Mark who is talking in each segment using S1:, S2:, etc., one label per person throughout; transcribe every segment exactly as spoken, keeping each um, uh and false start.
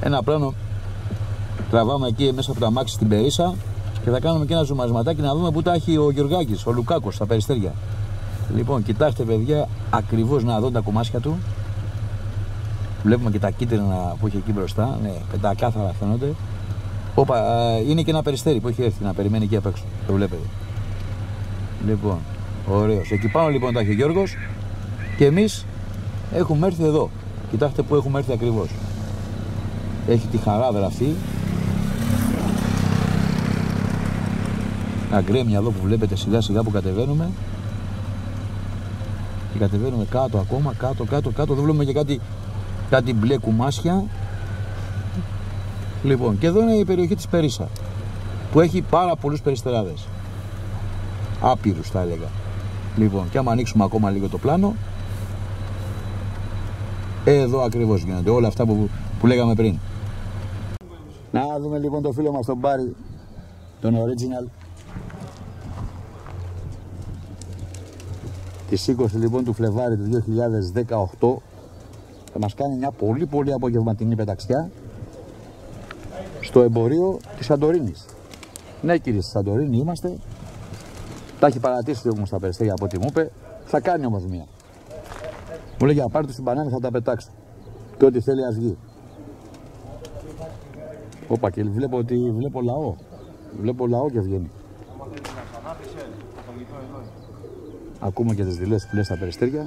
S1: Ένα πλάνο τραβάμε εκεί μέσα από τα αμάξι στην Περίσσα και θα κάνουμε και ένα ζουμασματάκι να δούμε πού τα έχει ο Γιωργάκης, ο Λουκάκος, στα Περιστέρια. Λοιπόν, κοιτάξτε παιδιά, ακριβώς να δω τα κομμάτια του. Βλέπουμε και τα κίτρινα που έχει εκεί μπροστά, ναι, πεντακάθαρα φαίνονται. Όπα, είναι και ένα περιστέρι που έχει έρθει να περιμένει εκεί απ' έξω, το βλέπετε. Λοιπόν, ωραίος. Εκεί πάνω λοιπόν τα έχει ο Γιώργος και εμείς έχουμε έρθει εδώ. Κοιτάξτε που έχουμε έρθει ακριβώς. Έχει τη χαράδρα αυτή. Αγκρέμια εδώ που βλέπετε σιγά σιγά που κατεβαίνουμε. Και κατεβαίνουμε κάτω ακόμα, κάτω, κάτω, κάτω. Δεν βλέπουμε και κάτι, κάτι μπλε κουμάσια. Λοιπόν, και εδώ είναι η περιοχή της Περίσσα, που έχει πάρα πολλούς περιστεράδες. Άπειρους θα έλεγα. Λοιπόν, και άμα ανοίξουμε ακόμα λίγο το πλάνο, εδώ ακριβώς γίνονται όλα αυτά που, που λέγαμε πριν. Να δούμε λοιπόν το φίλο μας τον Μπάρι, τον original. Της είκοσι λοιπόν του Φλεβάρι του δύο χιλιάδες δεκαοκτώ θα μας κάνει μια πολύ πολύ απογευματινή πεταξιά στο εμπορείο της Σαντορίνης. Ναι κύριε, στη Σαντορίνη είμαστε. Τα έχει παρατήσει όμως στα Περιστέρια από ό,τι μου είπε. Θα κάνει όμως μία. Μου λέει για πάρει του στην μπανάνη θα τα πετάξω. Και ό,τι θέλει ας βγει. Όπα και βλέπω ότι βλέπω λαό. Βλέπω λαό και βγαίνει. Ακούμε και τις δηλώσεις που λέει στα Περιστέρια.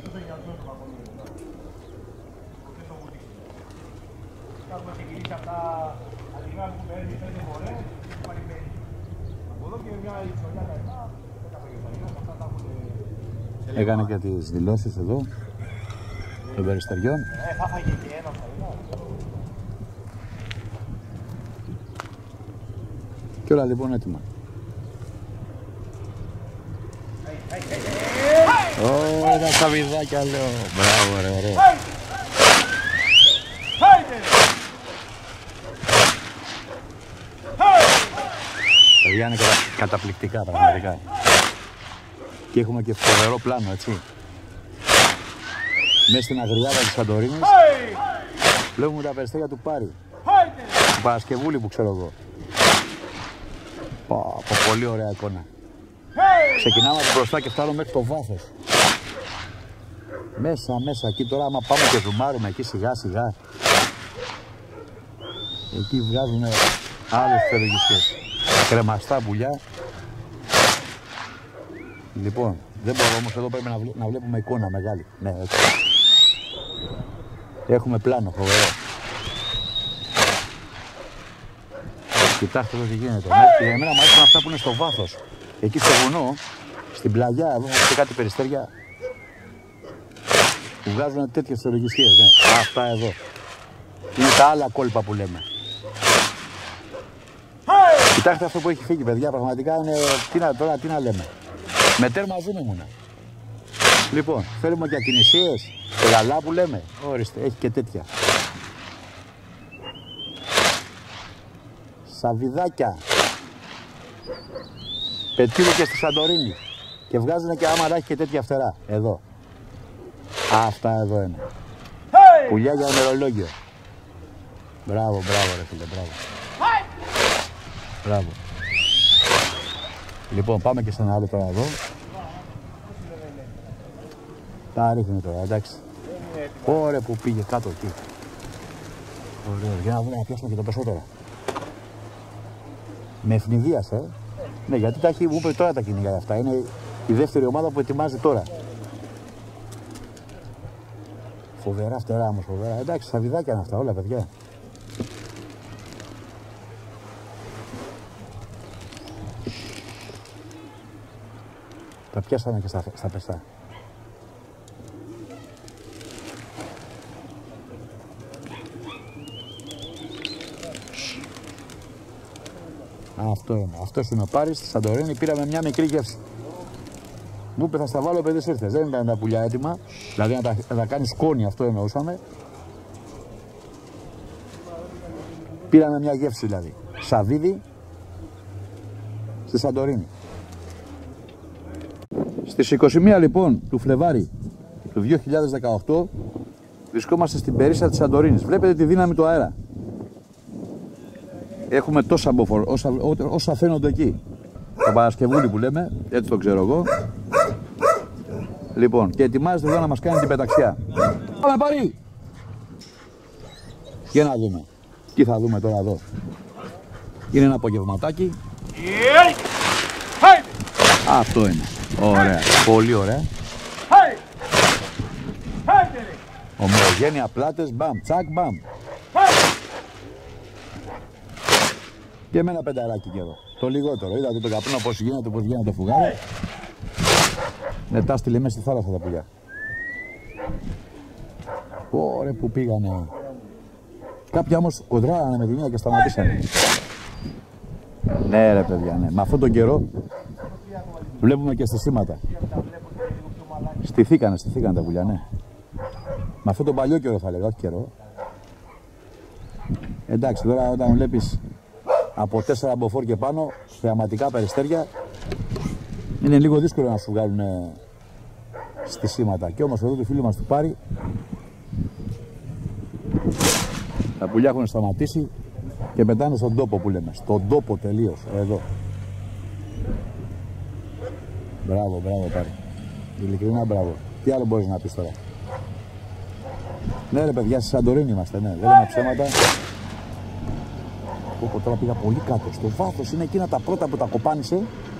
S1: Έκανε και τις δηλώσεις εδώ των Περιστεριών. Και όλα λοιπόν έτοιμα. Ω, τα σαβιδάκια λέω. Μπράβο ρε, ωραία. Παιδιά είναι κατα... καταπληκτικά πραγματικά. Και έχουμε και φοβερό πλάνο, έτσι. Μέσα στην αγριάδα της Σαντορίνης βλέπουμε τα Περιστέρια του Πάρη. Του Παρασκευούλη που ξέρω εγώ. Πω, πω, πολύ ωραία εικόνα. Ξεκινάμε από μπροστά και φτάνουμε μέχρι το βάθος. Μέσα, μέσα, εκεί τώρα άμα πάμε και ζουμάρουμε εκεί σιγά σιγά. Εκεί βγάζουν άλλες φτερογισιές. Κρεμαστά πουλιά. Λοιπόν, δεν μπορώ όμως εδώ πρέπει να, βλέ, να βλέπουμε εικόνα μεγάλη. Ναι, έτσι. Έχουμε πλάνο φοβερό. Κοιτάξτε εδώ τι γίνεται. Και για μένα μου αρέσουν αυτά που είναι στο βάθος. Εκεί στο βουνό, στην πλαγιά, εδώ και κάτι περιστέρια που βγάζουν τέτοιες φτερογισιές. Ναι. Αυτά εδώ. Είναι τα άλλα κόλπα που λέμε. Κοιτάξτε αυτό που έχει φύγει, παιδιά. Πραγματικά είναι. Τι να, τώρα τι να λέμε. Με τέρμα ζούμεμουνα. Λοιπόν, θέλουμε και ακινησίες. Και γαλά που λέμε. Ορίστε, έχει και τέτοια. Σαβιδάκια. Πετύχουν και στη Σαντορίνη. Και βγάζουν και άμα έχει και τέτοια φτερά. Εδώ. Αυτά εδώ είναι. Hey! Πουλιά για ημερολόγιο. Μπράβο, μπράβο ρε φίλε, μπράβο. Hey! Μπράβο. Λοιπόν, πάμε και σε ένα άλλο τώρα εδώ. Τα ρίχνουμε τώρα, εντάξει. Ωραία που πήγε κάτω εκεί. Ωραία, για να δούμε να πιάσουμε και το περισσότερο. Με ευνηδίασε, ε. Ναι, γιατί τα έχει, μου είπε τώρα τα κυνηγάει αυτά. Είναι η δεύτερη ομάδα που ετοιμάζει τώρα. Φοβερά φτερά όμως, φοβερά. Εντάξει, σαβιδάκια είναι αυτά όλα, παιδιά. Τα πιάσαμε και στα, στα πεστά. Αυτό είναι. Αυτός είναι ο Πάρης στη Σαντορίνη. Πήραμε μια μικρή γεύση. Μου είπε θα στα βάλω παιδες ήρθες. Δεν ήταν τα πουλιά έτοιμα. Δηλαδή να τα, να τα κάνει σκόνη, αυτό εννοούσαμε. Πήραμε μια γεύση δηλαδή. Σαβίδι στη Σαντορίνη. Στις είκοσι μία λοιπόν του Φλεβάρι του δύο χιλιάδες δεκαοκτώ βρισκόμαστε στην Περίσσα της Σαντορίνης. Βλέπετε τη δύναμη του αέρα. έχουμε τόσα μποφόρ, όσα, όσα φαίνονται εκεί. Το Παρασκευούλη που λέμε, έτσι το ξέρω εγώ. Λοιπόν, και ετοιμάζεται εδώ να μας κάνει την πεταξιά. Πάμε πάρει! Για να δούμε. Τι θα δούμε τώρα εδώ. Είναι ένα απογευματάκι. Αυτό είναι. Ωραία. Πολύ ωραία. Ομοιογένεια, πλάτες, μπαμ, τσακ, μπαμ. Και με ένα πενταράκι και εδώ. Το λιγότερο. Είδατε το καπνό πώς γίνεται, πώς γίνεται το φουγάρι. Μετά στείλε μέσα στη θάλασσα τα πουλιά. Ωραία που πήγανε. Κάποια όμως κοντράρανε με τη μία και σταματήσανε. Ναι ρε παιδιά, ναι. Με αυτόν τον καιρό βλέπουμε και στισίματα. Στηθήκανε, στηθήκανε τα πουλιά, ναι. Με αυτόν τον παλιό καιρό θα λέγα, όχι καιρό. Εντάξει, τώρα όταν βλέπεις από τέσσερα μποφόρ και πάνω, θεαματικά περιστέρια, είναι λίγο δύσκολο να σου βγάλουν στισίματα. Και όμως εδώ του φίλου μας του Πάρη, τα πουλιά έχουν σταματήσει και πετάνε στον τόπο που λέμε. Στον τόπο τελείως, εδώ. Μπράβο, μπράβο Πάρη. Ειλικρινά μπράβο. Τι άλλο μπορείς να πεις τώρα. Ναι ρε παιδιά, στη Σαντορίνη είμαστε, ναι. Δεν λέμε ψέματα. Πω, τώρα πήγα πολύ κάτω. Στο βάθος είναι εκείνα τα πρώτα που τα κοπάνισε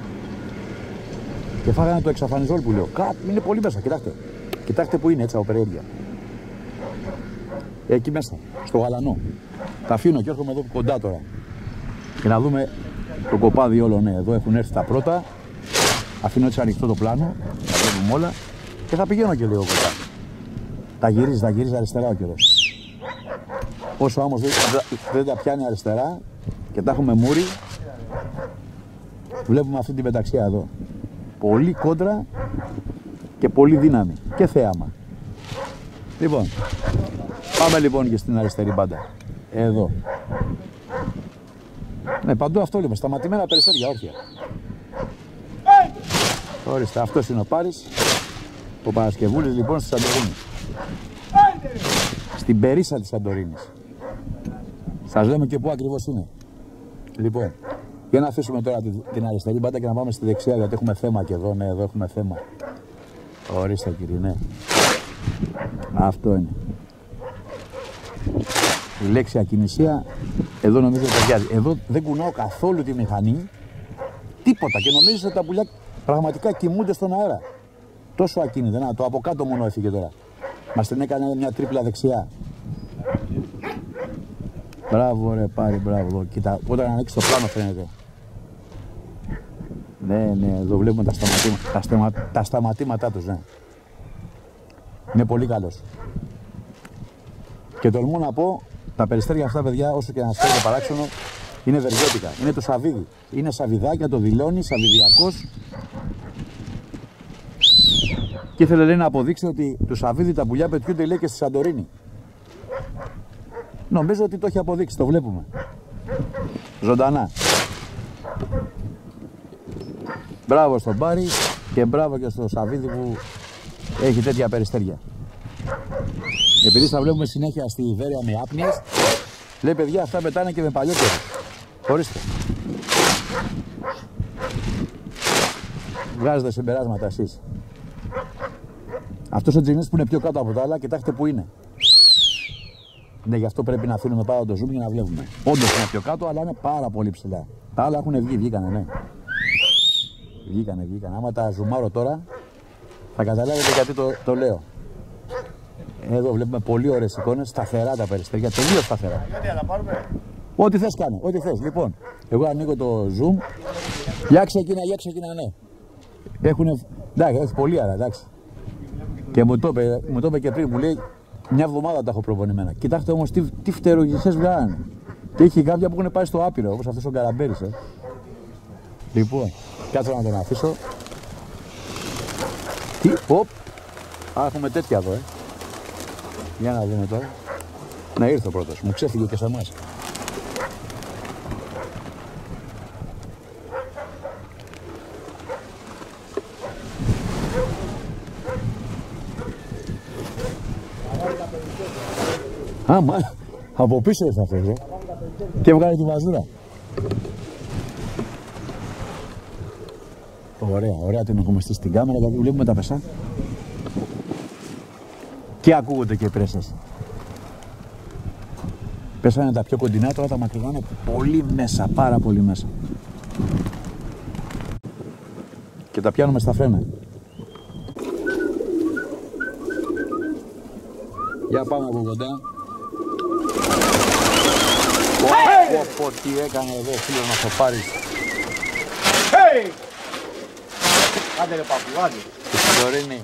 S1: και φάγανε το εξαφανιζόλ που λέω. Κάτω, είναι πολύ μέσα, κοιτάξτε. Κοιτάξτε που είναι έτσι από περιέργεια. Εκεί μέσα, στο γαλανό. Τα αφήνω και έρχομαι εδώ κοντά τώρα. Και να δούμε το κοπάδι όλο, ναι. Εδώ έχουν έρθει τα πρώτα. Αφήνω έτσι ανοιχτό το πλάνο, τα βλέπουμε όλα. Και θα πηγαίνω και λίγο κοντά. Τα γυρίζει, τα γυρίζει αριστερά ο καιρός. Όσο όμως δεν, δεν τα πιάνει αριστερά και τα έχουμε μούρι, βλέπουμε αυτή την πεταξιά εδώ. Πολύ κόντρα και πολύ δύναμη και θέαμα. Λοιπόν, πάμε λοιπόν και στην αριστερή μπάντα. Εδώ. Ναι, παντού αυτό λέμε, σταματημένα περιστέρια, όρθια. Ορίστε, αυτός είναι ο Πάρης, ο Παρασκευούλης λοιπόν στη Σαντορίνη. Στην Περίσσα της Σαντορίνης. Σας λέμε και πού ακριβώς είναι. Λοιπόν, για να αφήσουμε τώρα την αριστερή μπάντα και να πάμε στη δεξιά, γιατί έχουμε θέμα και εδώ, ναι, εδώ έχουμε θέμα. Ορίστε κύριε, ναι. Αυτό είναι. Η λέξη ακινησία, εδώ νομίζω ταιριάζει. Εδώ δεν κουνάω καθόλου τη μηχανή, τίποτα και νομίζεις ότι τα πουλιά πραγματικά κοιμούνται στον αέρα. Τόσο ακίνητα, να, το από κάτω μόνο έφυγε τώρα. Μας την έκανε μια τρίπλα δεξιά. Μπράβο ρε Πάρη, μπράβο. Κοίτα, όταν ανοίξει το πλάνο φαίνεται. Ναι, ναι, εδώ βλέπουμε τα σταματήματα, τα, σταμα, τα σταματήματά τους, ναι. Είναι πολύ καλός. Και τολμώ να πω, τα περιστέρια αυτά παιδιά, όσο και να σας φαίνεται παράξενο, είναι βεργέτικα. Είναι το σαβίδι. Είναι σαβιδάκια, το δηλώνει, σαβιδιακός. Και ήθελε λέει, να αποδείξει ότι του σαβίδι τα πουλιά πετιούνται λέει και στη Σαντορίνη. Νομίζω ότι το έχει αποδείξει, το βλέπουμε. Ζωντανά. Μπράβο στον Πάρη και μπράβο και στο σαβίδι που έχει τέτοια περιστέρια. Επειδή θα βλέπουμε συνέχεια στη Ιβέρεια με άπνοιες, λέει παιδιά αυτά πετάνε και με παλιότερο. Ορίστε. Βγάζετε συμπεράσματα εσείς. Αυτός ο τζινής που είναι πιο κάτω από τα άλλα, κοιτάξτε που είναι. Ναι, γι' αυτό πρέπει να αφήνουμε πάρα το zoom για να βλέπουμε. Όντως είναι πιο κάτω, αλλά είναι πάρα πολύ ψηλά. Τα άλλα έχουν βγει, βγήκανε, ναι. Βγήκανε, βγήκανε. Άμα τα ζουμάρω τώρα, θα καταλάβετε γιατί το, το λέω. Εδώ βλέπουμε πολύ ωραίες εικόνες, σταθερά τα περιστέρια, τελείως σταθερά. Ό,τι θες κάνε, ό,τι θες. Λοιπόν, εγώ ανοίγω το zoom. Για ξεκινά, για ξεκινά, ναι. Έχουνε, εντάξει, έχει πολύ άρα, εντάξει. Και μου το είπε, μου το είπε και πριν, μου λέει, μια εβδομάδα τα έχω προπονημένα. Κοιτάξτε όμως τι, τι φτερουγισές βγάλανε. Και έχει κάποια που έχουν πάει στο άπειρο, όπως αυτός ο Καραμπέρης, ε. Λοιπόν, κάτσε να τον αφήσω. Τι, οπ. Α, έχουμε τέτοια εδώ, ε. Για να δούμε τώρα. Να ήρθε ο πρώτος, μου ξέφυγε και σε εμάς. Α, μα, από πίσω ήρθε αυτός, ε. Και βγάλε τη βαζούρα. Ωραία, ωραία την έχουμε στήσει στην κάμερα γιατί βλέπουμε τα πεσά. Και ακούγονται και οι πρέσες. Πέσανε τα πιο κοντινά, τώρα τα μακρινά είναι πολύ μέσα, πάρα πολύ μέσα. Και τα πιάνουμε στα φρένα. Για πάμε από κοντά. Πω πω τι έκανε εδώ φίλος να το πάρεις.
S2: Άντε ρε παππού, άντε.
S1: Τη Σαντορίνη.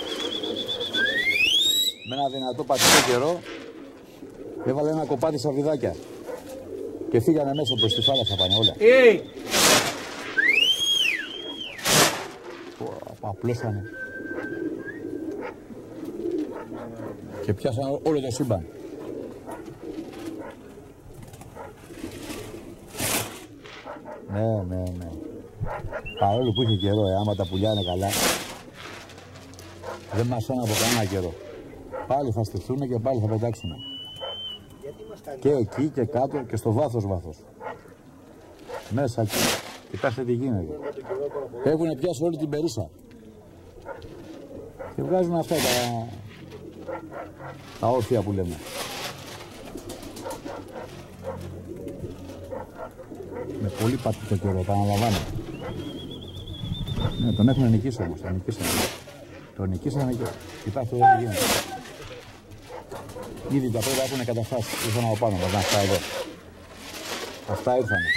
S1: Με ένα δυνατό πατικό καιρό έβαλε ένα κοπάδι σαβιδάκια. Και φύγανε μέσα προς τη θάλασσα πάνε όλα.
S2: Hey.
S1: Απλώσανε. Και πιάσανε όλο το σύμπαν. Ναι, ναι, ναι. Παρόλο που είχε καιρό, ε, άμα τα πουλιά είναι καλά, δεν μασάνε από κανένα καιρό. Πάλι θα στηθούν και πάλι θα πετάξουν. Και εκεί και κάτω και στο βάθος βάθος. Μέσα εκεί. Κοιτάξτε τι γίνεται. Έχουν πιάσει όλη την Περίσσα. Και βγάζουν αυτά τα, τα όρθια που λέμε. Με πολύ πατητό καιρό, επαναλαμβάνω. Ναι, τον έχουν νικήσει όμως, τον νικήσανε. Τον νικήσανε και κοιτάξτε εδώ τι γίνεται. Ήδη τα πρώτα έχουν καταφτάσει, ήρθαν από πάνω, μας αυτά εδώ. Αυτά ήρθανε.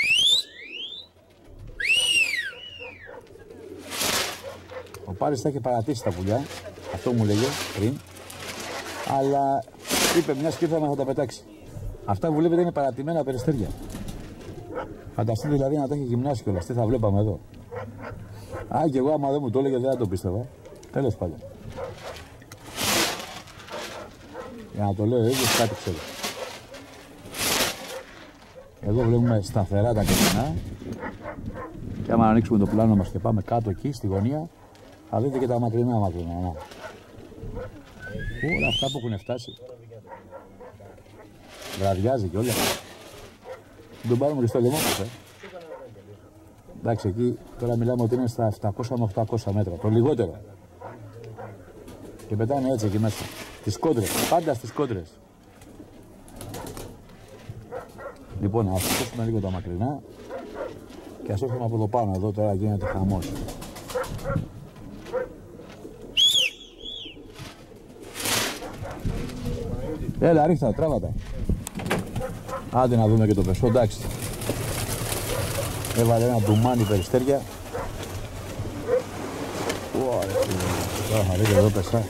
S1: Ο Πάρης θα είχε παρατήσει τα πουλιά, αυτό μου λέγε πριν, αλλά είπε μιας και ήρθαμε θα τα πετάξει. Αυτά που βλέπετε είναι παρατημένα περιστέρια. Φανταστείτε δηλαδή να τα έχει γυμνάσει κιόλας, τι θα βλέπαμε εδώ. Α, και εγώ άμα δεν μου το έλεγε δεν θα το πίστευα. Τέλος πάντων. Για να το λέω ίδιος κάτι ξέρω. Εδώ βλέπουμε σταθερά τα κοντινά. Και άμα ανοίξουμε το πλάνο μας και πάμε κάτω εκεί στη γωνία, θα δείτε και τα μακρινά μακρινά. Να. Όλα αυτά που έχουν φτάσει. Βραδιάζει και όλα. Τον πάρουμε και στο λαιμό μας, ε. Εντάξει, εκεί τώρα μιλάμε ότι είναι στα επτακόσια με οχτακόσια μέτρα, το λιγότερο. Και πετάνε έτσι εκεί μέσα. Τις κόντρες, πάντα στις κόντρες. Λοιπόν, ας αφήσουμε λίγο τα μακρινά και ας έρθουμε από εδώ πάνω, εδώ τώρα γίνεται χαμός. Έλα, ρίχτα, τράβατα. Άντε να δούμε και το πεσό, εντάξει. Έβαλε ένα ντουμάνι περιστέρια. Ωραία, τώρα θα δείτε εδώ πεσά.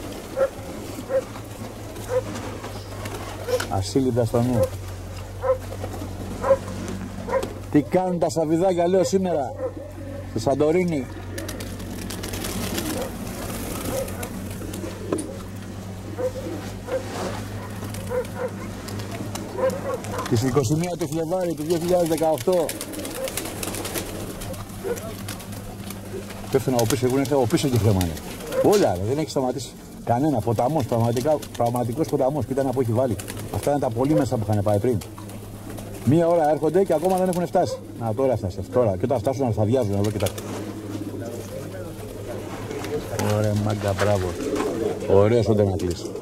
S1: Ασύλληπτα στο νου. Τι κάνουν τα σαβιδάκια, λέω σήμερα, στη Σαντορίνη. Τις είκοσι μία του Φλεβάρι του δύο χιλιάδες δεκαοκτώ. Πέφτουν από πίσω, έχουν έρθει από πίσω και φλεμάνε. Όλα, δεν έχει σταματήσει. Κανένα, ποταμός, πραγματικά, πραγματικός ποταμός. Κοίτα να που έχει βάλει. Αυτά είναι τα πολύ μέσα που είχαν πάει πριν. Μία ώρα έρχονται και ακόμα δεν έχουν φτάσει. Να, τώρα έφτασε. Τώρα. Και όταν φτάσουν θα βιάζουν εδώ, κοιτάξτε. Ωραία, μάγκα, μπράβο. Ωραίος ο Ντενακλής.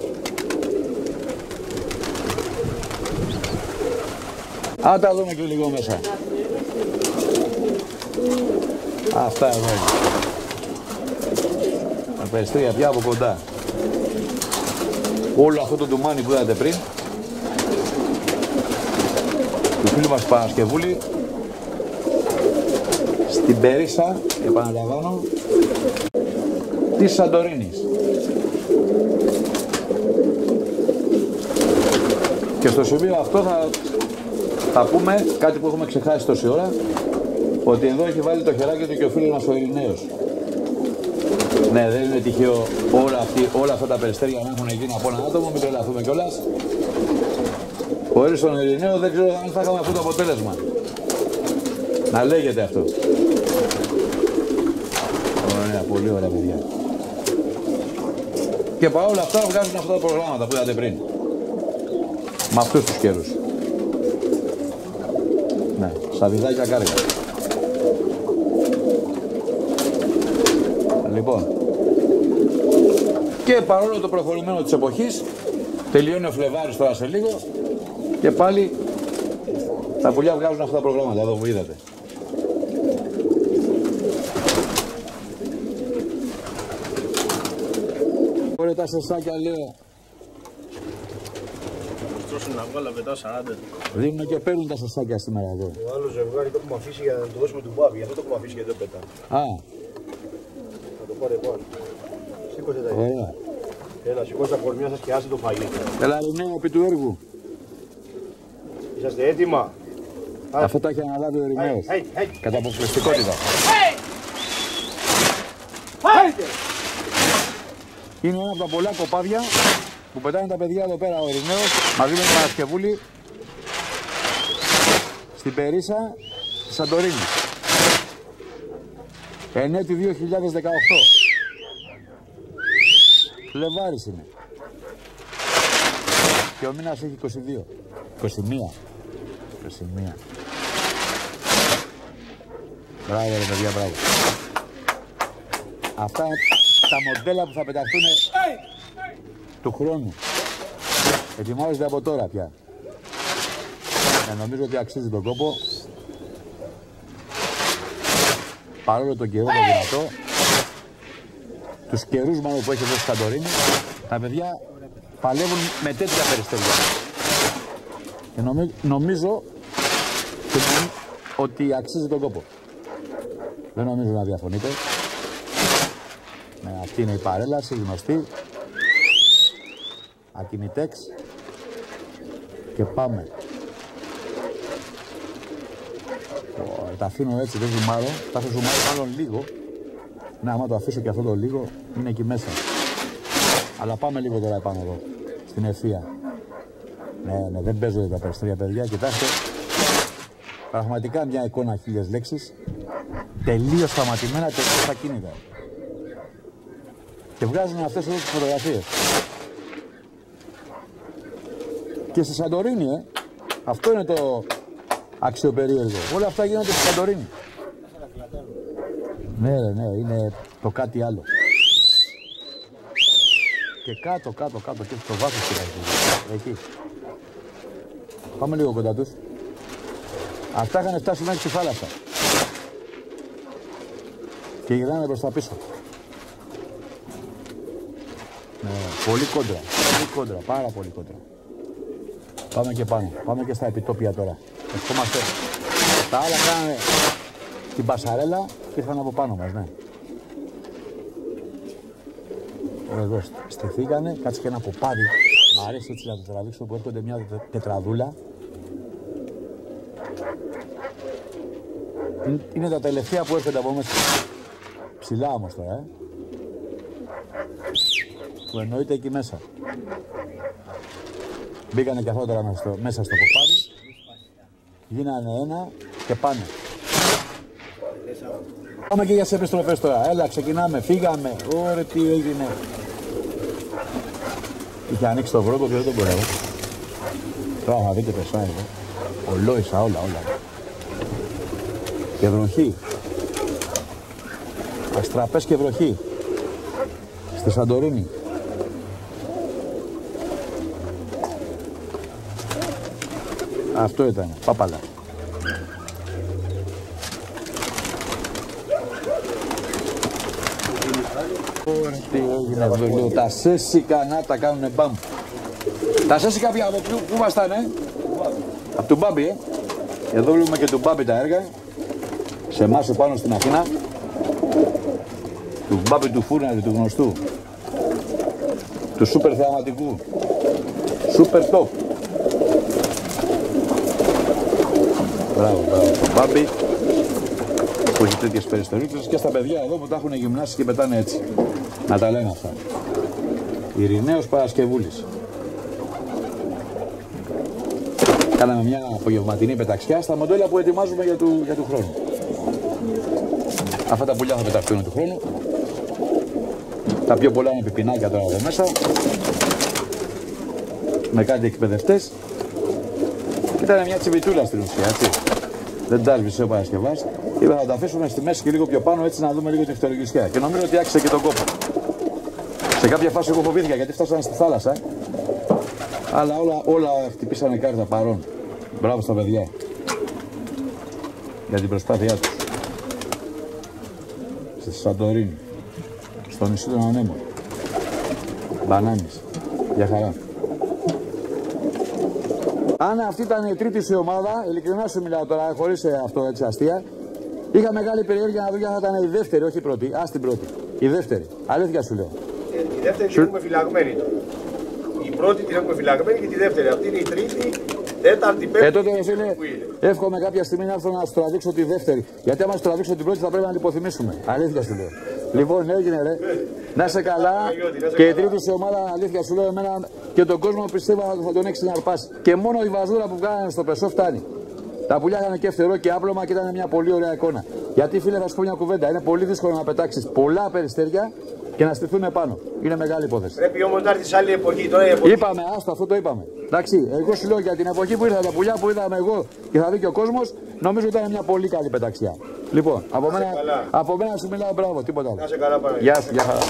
S1: Α, τα δούμε και λίγο μέσα. Αυτά εδώ είναι. Τα περιστρία πια από κοντά. Όλο αυτό το ντουμάνι που είδατε πριν του φίλου μας Παρασκευούλη στην Περίσσα, επαναλαμβάνω, της Σαντορίνης. Και στο σημείο αυτό θα, θα πούμε κάτι που έχουμε ξεχάσει τόση ώρα, ότι εδώ έχει βάλει το χεράκι του και ο φίλος μας ο Ειρηναίος. Ναι, δεν είναι τυχαίο όλα, αυτή, όλα αυτά τα περιστέρια να έχουν γίνει από έναν άτομο, μην τρελαθούμε κιόλας. Χωρίς τον Ειρηναίο δεν ξέρω αν θα είχαμε αυτό το αποτέλεσμα. Να λέγεται αυτό. Ωραία, πολύ ωραία παιδιά. Και παρόλα αυτά βγάζουν αυτά τα προγράμματα που είδατε πριν. Με αυτούς τους καιρούς. Ναι, σαβιδάκια κάργα. Λοιπόν, και παρόλο το προχωρημένο της εποχής, τελειώνει ο Φλεβάρης τώρα σε λίγο και πάλι τα πουλιά βγάζουν αυτά τα προγράμματα, εδώ που είδατε. Ωραία τα σεσάκια λέω.
S2: Τρώσουν να βγάλω μετά σαράντα.
S1: Δίνουν και παίρνουν τα σεσάκια σήμερα εδώ.
S2: Το άλλο ζευγάρι το έχουμε αφήσει για να το δώσουμε του Μπάμπη, γι' αυτό το έχουμε αφήσει και δεν πετάμε.
S1: Α.
S2: Θα το πάρε πάνω. Σήκωσε τα
S1: Ωραία.
S2: Έλα, σηκώστε τα κορμιά σας και άσε το φαγί.
S1: Έλα Ρινέο, επί του έργου.
S2: Είσαστε έτοιμα?
S1: Αυτό τα έχει αναλάβει ο Ρινέος. Κατά αποκλειστικότητα. Είναι ένα από τα πολλά κοπάδια που πετάνε τα παιδιά εδώ πέρα ο Ρινέος μαζί με τον Παρασκευούλη στην Περίσσα στη Σαντορίνη. Ενέτη δύο χιλιάδες δεκαοκτώ. Φλεβάρης είναι. Και ο μήνας έχει είκοσι δύο. είκοσι μία. είκοσι μία. Μπράβο ρε παιδιά, μπράβο. Αυτά είναι τα μοντέλα που θα πεταχτούν του χρόνου. Ετοιμάζονται από τώρα πια. Ε, νομίζω ότι αξίζει τον κόπο. Παρόλο τον καιρό το δυνατό, τους καιρούς μάλλον που έχει εδώ στη Σαντορίνη, τα παιδιά παλεύουν με τέτοια περιστέρια. Και νομι, νομίζω και νομι, ότι αξίζει τον κόπο. Δεν νομίζω να διαφωνείτε. Ναι, αυτή είναι η παρέλαση, γνωστή. Ακινητέξ. Και πάμε. Oh, τα αφήνω έτσι, δεν ζουμάρω. Θα σε ζουμάρω μάλλον λίγο. Ναι, άμα το αφήσω και αυτό το λίγο, είναι εκεί μέσα. Αλλά πάμε λίγο τώρα επάνω εδώ, στην ευθεία. Ναι, ναι, δεν παίζονται τα περιστέρια, παιδιά. Κοιτάξτε, πραγματικά μια εικόνα χίλιες λέξεις. Τελείως σταματημένα, τελείως ακίνητα. Και βγάζουν αυτές εδώ τις φωτογραφίες. Και στη Σαντορίνη, ε. Αυτό είναι το αξιοπερίεργο. Όλα αυτά γίνονται στη Σαντορίνη. Ναι, ναι, είναι το κάτι άλλο. Και κάτω, κάτω, κάτω, και στο βάθος πειράζει. Εκεί. Πάμε λίγο κοντά τους. Αυτά είχαν φτάσει μέχρι στη θάλασσα. Και γυρνάνε προς τα πίσω. Ναι, πολύ κόντρα, πολύ κόντρα, πάρα πολύ κόντρα. Πάμε και πάνω, πάμε και στα επιτόπια τώρα. Ευχόμαστε. Τα άλλα κάνανε την πασαρέλα και ήρθαν από πάνω μας, ναι. Εδώ στηθήκανε, κάτσε και ένα κοπάδι. Μ' αρέσει έτσι να το τραβήξω που έρχονται μια τετραδούλα. Είναι τα τελευταία που έρχονται από μέσα. Ψηλά όμως τώρα, ε. Που εννοείται εκεί μέσα. Μπήκανε και αυτό τώρα μέσα στο, μέσα στο κοπάδι. Γίνανε ένα και πάνε. Πάμε και για τις επιστροφές τώρα. Έλα, ξεκινάμε, φύγαμε. Ωραία, τι έγινε. Είχε ανοίξει το βρόκο και δεν τον μπορέω. Τώρα θα δείτε πεσά εδώ. Ολόισα όλα, όλα. Και βροχή. Αστραπές και βροχή. Στη Σαντορίνη. Αυτό ήταν. Πάπαλα. Ωραία, τι έγινε αυτό λίγο. Τα σέσικα να τα κάνουνε μπαμ. Τα σέσικα πια από πού, πού ήμασταν, ε? Από τον Μπάμπη, ε? Εδώ βλέπουμε και τον Μπάμπη τα έργα. Σε εμάς πάνω στην Αθήνα. Του Μπάμπη του Φούρναρη, του γνωστού. Του σούπερ θεαματικού. Σούπερ top. Μπράβο, μπράβο. Το Μπάμπη που έχει τέτοιες περιστολίτσες και στα παιδιά εδώ που τα έχουν γυμνάσει και πετάνε έτσι. Να τα λένε αυτά. Ειρηναίος Παρασκευούλης. Κάναμε μια απογευματινή πεταξιά στα μοντέλα που ετοιμάζουμε για του, για του χρόνου. Αυτά τα πουλιά θα πεταχτούν του χρόνου. Τα πιο πολλά είναι πιπινάκια τώρα εδώ μέσα. Με κάτι εκπαιδευτές. Ήταν μια τσιβιτούλα στην ουσία, έτσι. Δεν τα έσβησε ο Παρασκευάς. Είπα θα τα αφήσουμε στη μέση και λίγο πιο πάνω έτσι να δούμε λίγο την χτωρογιστιά. Και νομίζω ότι άξιζε και τον κόπο. Σε κάποια φάση εγώ φοβήθηκα γιατί φτάσανε στη θάλασσα. Αλλά όλα, όλα χτυπήσανε κάρτα παρόν. Μπράβο στα παιδιά. Για την προσπάθειά τους. Στη Σαντορίνη. Στο νησί των Ανέμων. Μπανάνης. Για χαρά. Αν αυτή ήταν η τρίτη σου ομάδα, ειλικρινά σου μιλάω τώρα, χωρίς αυτό έτσι αστεία, είχα μεγάλη περιέργεια να δω αν θα ήταν η δεύτερη, όχι η πρώτη. Ας την πρώτη. Η δεύτερη. Αλήθεια σου λέω.
S2: Ε, η δεύτερη την έχουμε φυλαγμένη. Η πρώτη την έχουμε φυλαγμένη και τη δεύτερη. Αυτή είναι η τρίτη, τέταρτη, πέμπτη.
S1: Ε, τότε φίλε, εύχομαι κάποια στιγμή να έρθω να σου τραβήξω τη δεύτερη. Γιατί άμα σου τραβήξω την πρώτη θα πρέπει να την υποθυμίσουμε. Αλήθεια σου λέω. Λοιπόν, έγινε ρε. Να είσαι καλά. Και η τρίτη σου ομάδα, αλήθεια σου λέω, εμένα και τον κόσμο πιστεύω θα τον έχει να αρπάσει. Και μόνο η βαζούρα που βγάλανε στο Πεσό φτάνει. Τα πουλιά είχαν και φτερό και άπλωμα και ήταν μια πολύ ωραία εικόνα. Γιατί φίλε, θα σου πω μια κουβέντα. Είναι πολύ δύσκολο να πετάξει πολλά περιστέρια και να στηθούν επάνω. Είναι μεγάλη υπόθεση.
S2: Πρέπει όμως να έρθει σε άλλη εποχή. Τώρα η εποχή.
S1: Είπαμε, άστο, αυτό το είπαμε. Εντάξει, εγώ σου λέω για την εποχή που ήρθα τα πουλιά που είδαμε εγώ και θα δει και ο κόσμο, νομίζω ότι ήταν μια πολύ καλή πεταξιά. Λοιπόν, από μένα, από μένα σου μιλάω μπράβο, τίποτα άλλο.
S2: Να σε καλά, Παναγία.
S1: Γεια σου, γεια χαρά.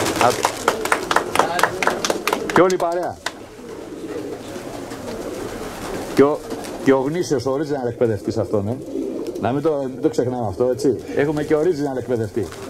S1: Και όλη η παρέα. Και ο, και ο γνήσιος original εκπαιδευτής αυτόν, ε. Να μην το, μην το ξεχνάμε αυτό, έτσι. Έχουμε και original εκπαιδευτή.